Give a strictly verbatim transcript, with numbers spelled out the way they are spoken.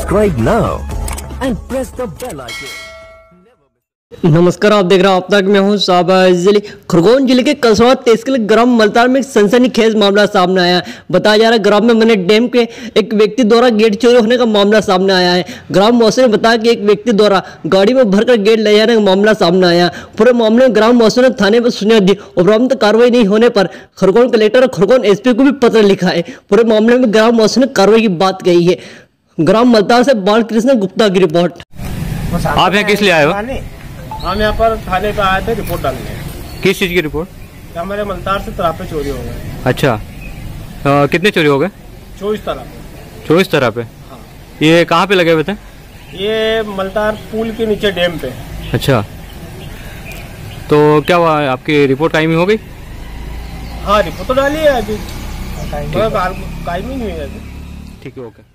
Subscribe now and press the bell icon. नमस्कार, आप देख रहे हैं आप तक मैं हूं साबाजली। खरगोन जिले के कसवा तहसील ग्राम मलतार में एक सनसनीखेज मामला सामने आया है। बताया जा रहा है ग्राम में मैंने डैम के एक व्यक्ति द्वारा गेट चोरी होने का मामला सामने आया है। ग्राम वासियों ने बताया कि एक व्यक्ति द्वारा गाड़ी में भरकर गेट ले जाने का मामला सामने आया। पूरे मामले में ग्राम वासियों ने थाने पर सुनिया दी। उपरांत कार्रवाई नहीं होने पर खरगोन कलेक्टर और खरगोन एस पी को भी पत्र लिखा है। पूरे मामले में ग्राम वासियों ने कार्रवाई की बात कही है। ग्राम मलतार से बालकृष्ण गुप्ता की रिपोर्ट। आप यहाँ किस लिए आए हो? हम यहाँ पर थाने पे आए थे रिपोर्ट डालने। किस चीज की रिपोर्ट? हमारे मलतार से तरापे चोरी हो गए। अच्छा, आ, कितने चोरी हो गए? चौबीस तरापे। चौबीस तरापे? हाँ। ये कहाँ पे लगे हुए थे? ये मलतार पुल के नीचे डैम पे। अच्छा, तो क्या हुआ, आपकी रिपोर्ट कायमी हो गई? हाँ, रिपोर्ट तो डाली है अभी, टाइमिंग नहीं हुई है अभी। ठीक है, ओके।